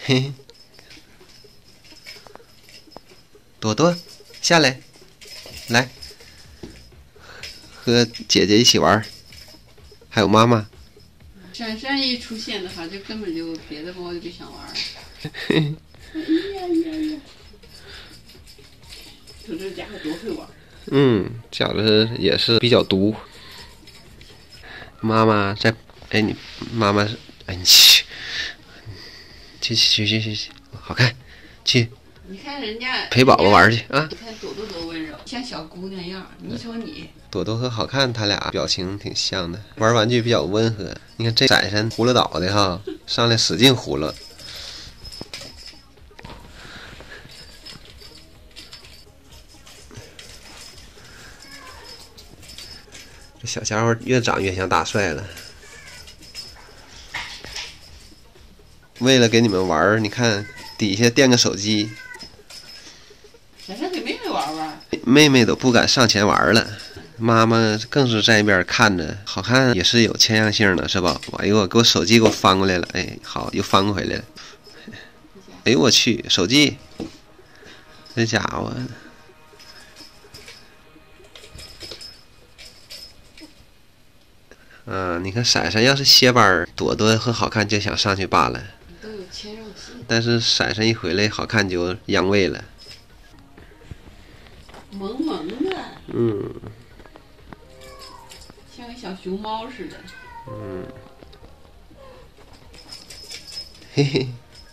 嘿，朵朵，下来，来，和姐姐一起玩，还有妈妈。 闪闪一出现的话，就根本就别的猫就不想玩。哎呀呀呀！就这家伙多会玩。 饺子也是比较毒。妈妈在，哎，你妈妈，哎，你去，好看，去。 你看人家陪宝宝玩去啊！ 你看朵朵多温柔，像小姑娘样。你瞅你， 朵朵和好看他俩表情挺像的，玩玩具比较温和。你看这闪闪葫芦岛的哈，上来使劲葫芦。这小家伙越长越像大帅了。为了给你们玩，你看底下垫个手机。 闪闪给妹妹玩玩。 妹妹都不敢上前玩了，妈妈更是在一边看着。好看也是有谦让性的，是吧？哎呦，给我手机给我翻过来了，哎，好，又翻过回来了。哎呦我去，手机，这家伙。你看闪闪要是歇班，朵朵和好看就想上去扒了。 都有谦让性。 但是闪闪一回来，好看就让位了。 萌萌的。像个小熊猫似的。 嘿嘿。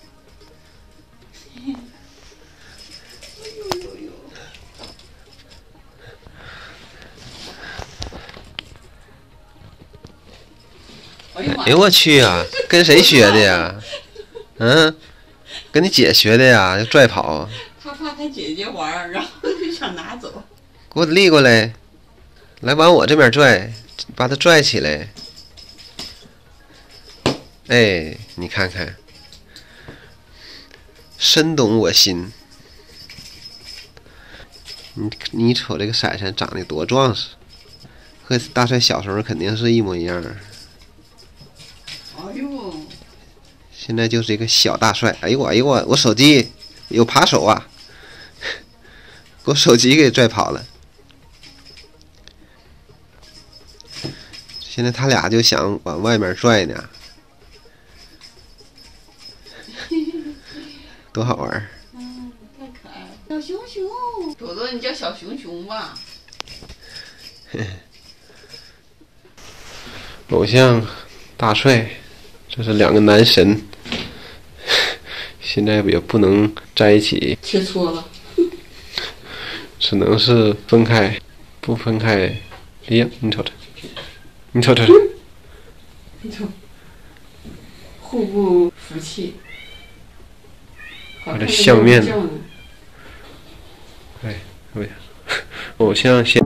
哎呦我去啊！跟谁学的呀？跟你姐学的呀？就拽跑。 他怕他姐姐玩，然后就想拿走。 给我立过来，来往我这边拽，把他拽起来。哎，你看看，深懂我心。你瞅这个闪闪长得多壮实，和大帅小时候肯定是一模一样。 哎呦！ 现在就是一个小大帅。哎呦我，我手机有扒手啊！给我手机给拽跑了。现在他俩就想往外面拽呢，多好玩！ 太可爱了，小熊熊。朵朵，你叫小熊熊吧。 偶像大帅，这是两个男神，现在也不能在一起， 切磋了， 只能是分开，不分开。哎呀，你瞅瞅，你瞅瞅， 你瞅，互不服气。 我这相面呢？哎，偶像先。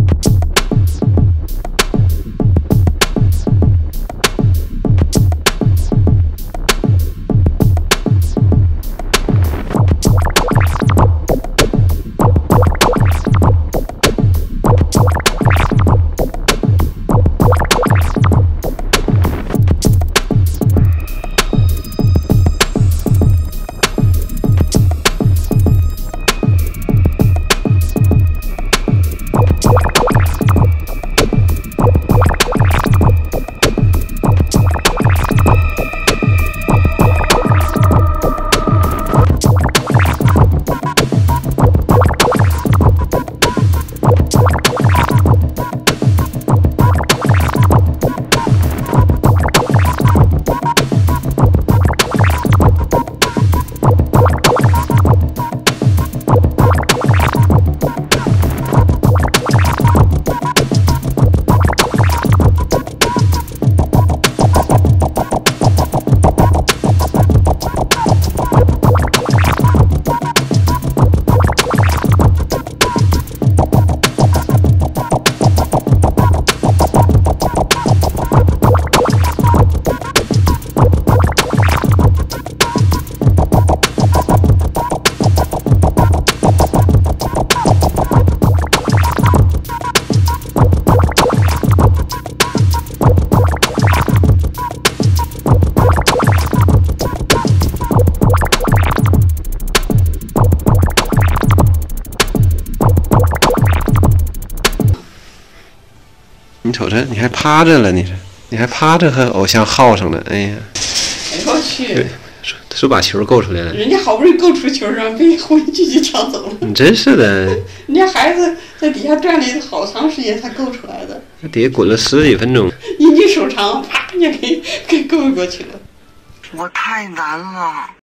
你瞅瞅，你还趴着了，你还趴着和偶像耗上了，哎呀！ 哎呦我去！ 是把球够出来了。 人家好不容易够出球，让被回去就抢走了。 你真是的。 人家孩子在底下转了好长时间才够出来的。 在底下滚了10几分钟。 一举手长，啪就给够过去了。 我太难了。